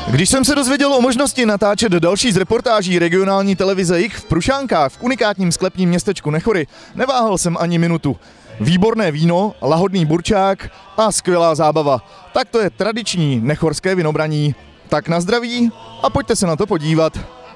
Když jsem se dozvěděl o možnosti natáčet další z reportáží regionální televize Jih v Prušánkách v unikátním sklepním městečku Nechory, neváhal jsem ani minutu. Výborné víno, lahodný burčák a skvělá zábava. Tak to je tradiční nechorské vinobraní. Tak na zdraví a pojďte se na to podívat.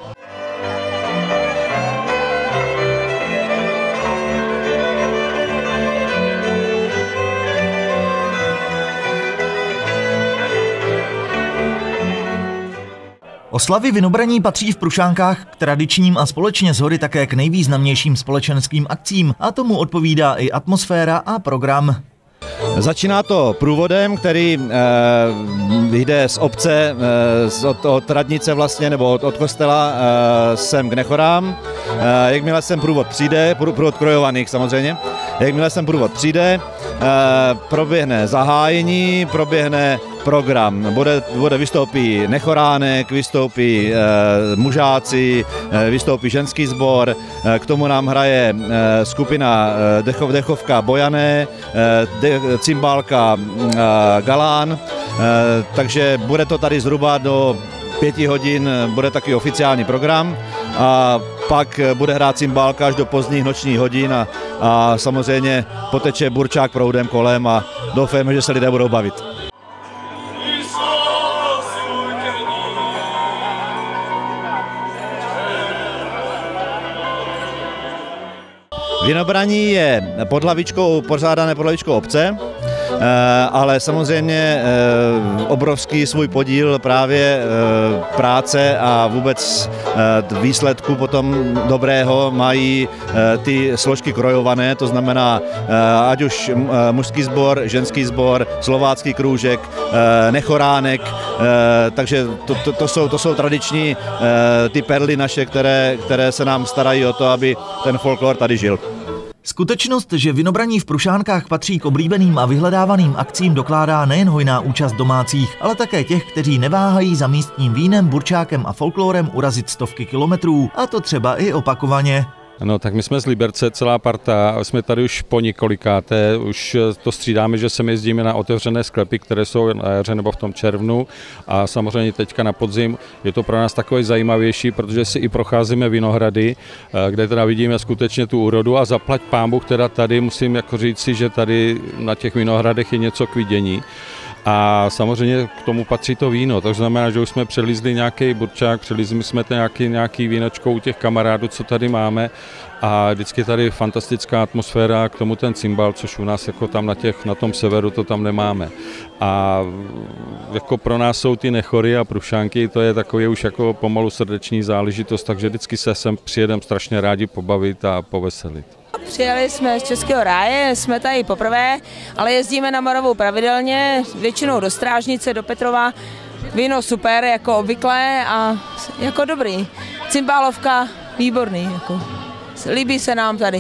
Oslavy vinobraní patří v Prušánkách k tradičním a společně s hory také k nejvýznamnějším společenským akcím a tomu odpovídá i atmosféra a program. Začíná to průvodem, který jde z obce, od radnice vlastně, nebo od kostela sem k Nechorám. Jakmile sem průvod přijde, průvod krojovaných samozřejmě, jakmile sem průvod přijde, proběhne zahájení, proběhne program. Vystoupí nechoránek, vystoupí mužáci, vystoupí ženský sbor, k tomu nám hraje skupina dechovka Bojané, cymbálka Galán, takže bude to tady zhruba do 5 hodin, bude taky oficiální program a pak bude hrát cymbálka až do pozdních nočních hodin a samozřejmě poteče burčák proudem kolem a doufáme, že se lidé budou bavit. Vinobraní je pořádané pod hlavičkou obce, ale samozřejmě obrovský svůj podíl právě práce a vůbec výsledku potom dobrého mají ty složky krojované, to znamená ať už mužský sbor, ženský sbor, slovácký krůžek, nechoránek, takže to jsou tradiční ty perly naše, které se nám starají o to, aby ten folklor tady žil. Skutečnost, že vinobraní v Prušánkách patří k oblíbeným a vyhledávaným akcím, dokládá nejen hojná účast domácích, ale také těch, kteří neváhají za místním vínem, burčákem a folklorem urazit stovky kilometrů, a to třeba i opakovaně. No, tak my jsme z Liberce, celá parta, jsme tady už po několikáté, už to střídáme, že sem jezdíme na otevřené sklepy, které jsou na jaře nebo v tom červnu a samozřejmě teďka na podzim je to pro nás takové zajímavější, protože si i procházíme vinohrady, kde teda vidíme skutečně tu úrodu a zaplať pánbůh, teda tady musím jako říci, že tady na těch vinohradech je něco k vidění. A samozřejmě k tomu patří to víno, to znamená, že už jsme přelízli nějaký burčák, přelízli jsme nějaký vínočko u těch kamarádů, co tady máme a vždycky tady fantastická atmosféra, k tomu ten cymbal, což u nás jako tam na tom severu to tam nemáme. A jako pro nás jsou ty Nechory a Prušánky, to je takový už jako pomalu srdeční záležitost, takže vždycky se sem přijedeme strašně rádi pobavit a poveselit. Přijeli jsme z Českého ráje, jsme tady poprvé, ale jezdíme na Moravu pravidelně, většinou do Strážnice, do Petrova. Víno super, jako obvykle a jako dobrý. Cymbálovka výborný, jako. Líbí se nám tady.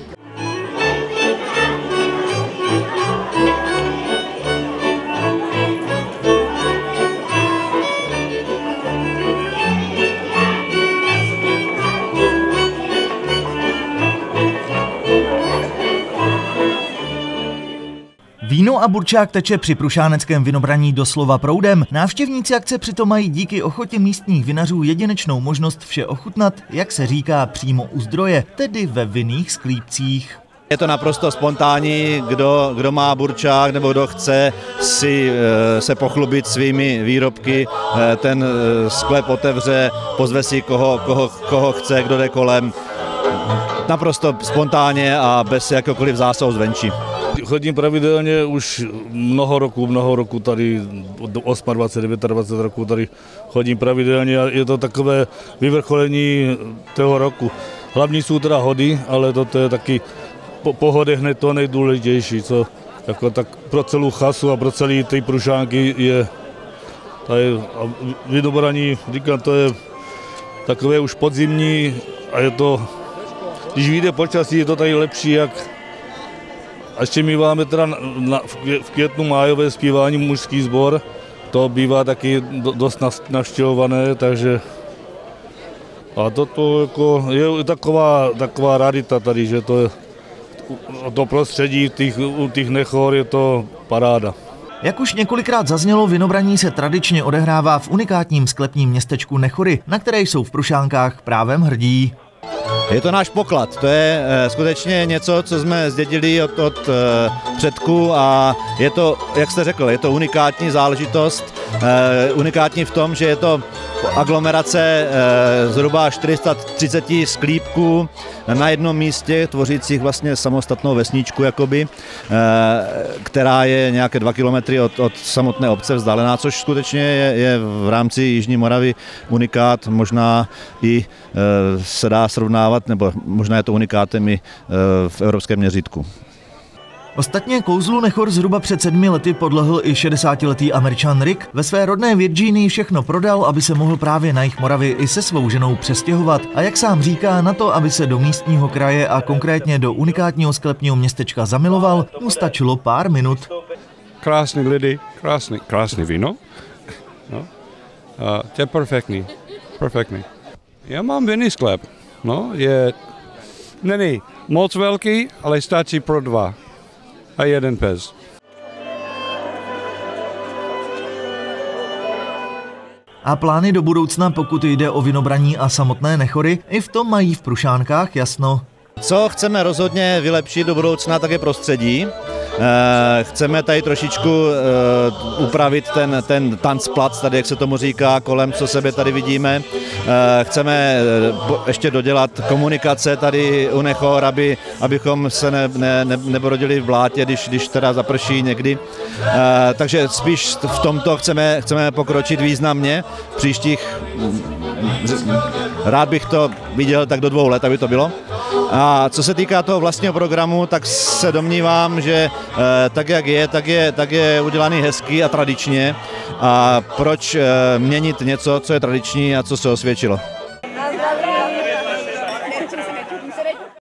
Víno a burčák teče při prušáneckém vinobraní doslova proudem. Návštěvníci akce přitom mají díky ochotě místních vinařů jedinečnou možnost vše ochutnat, jak se říká, přímo u zdroje, tedy ve vinných sklípcích. Je to naprosto spontánní, kdo má burčák nebo kdo chce si se pochlubit svými výrobky, ten sklep otevře, pozve si koho chce, kdo jde kolem. Naprosto spontánně a bez jakéhokoliv zásahu zvenčí. Chodím pravidelně už mnoho roku tady, 28, 29 roků tady chodím pravidelně a je to takové vyvrcholení toho roku. Hlavní jsou teda hody, ale to je taky po hodech hned to nejdůležitější, co jako tak pro celou chasu a pro celý ty Prušánky je tady vinobraní, říkám, to je takové už podzimní a je to, když vyjde počasí, je to tady lepší jak. A ještě my máme teda v květnu májové zpívání mužský sbor, to bývá taky dost navštěvované, takže a to jako je taková rarita tady, že to prostředí u těch Nechor je to paráda. Jak už několikrát zaznělo, Vinobraní se tradičně odehrává v unikátním sklepním městečku Nechory, na které jsou v Prušánkách právem hrdí. Je to náš poklad, to je skutečně něco, co jsme zdědili od předků a je to, jak jste řekl, je to unikátní záležitost, unikátní v tom, že je to aglomerace zhruba 430 sklípků na jednom místě, tvořících vlastně samostatnou vesničku, jakoby, která je nějaké 2 kilometry od samotné obce vzdálená, což skutečně je v rámci Jižní Moravy unikát, možná i se dá srovnávat, nebo možná je to unikátem i v evropském měřítku. Ostatně kouzlu Nechor zhruba před 7 lety podlehl i 60letý Američan Rick. Ve své rodné Virginii všechno prodal, aby se mohl právě na jih Moravy i se svou ženou přestěhovat. A jak sám říká, na to, aby se do místního kraje a konkrétně do unikátního sklepního městečka zamiloval, mu stačilo pár minut. Krásný lidi, krásný víno. No. To je perfektní. Já mám vinný sklep. No, není moc velký, ale stačí pro 2 a 1 pes. A plány do budoucna, pokud jde o Vinobraní a samotné Nechory, i v tom mají v Prušánkách jasno. Co chceme rozhodně vylepšit do budoucna, tak je prostředí. Chceme tady trošičku upravit ten tanzplatz, tady jak se tomu říká, kolem co sebe tady vidíme. Chceme ještě dodělat komunikace tady u Nechor, abychom se nebrodili v blátě, když teda zaprší někdy. Takže spíš v tomto chceme pokročit významně. V příštích, rád bych to viděl tak do 2 let, aby to bylo. A co se týká toho vlastního programu, tak se domnívám, že tak jak je, tak je udělaný hezky a tradičně. A proč měnit něco, co je tradiční a co se osvědčilo?